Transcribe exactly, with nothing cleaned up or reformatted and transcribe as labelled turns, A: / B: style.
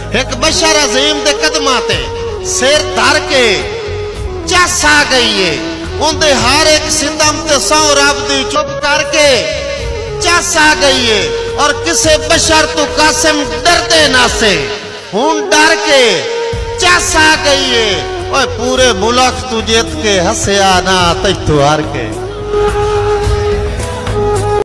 A: एक बशर अजीम दे कदमां ते सिर धर के चस आ गई है। उनके हर एक सितम ते सौ रब दी चुप करके चस आ गई है। और किसे बशर तू कासिम डरते ना से हूं डर के चस आ गई है। और पूरे मुल्क तू जीत के हंसया ना तू हार के।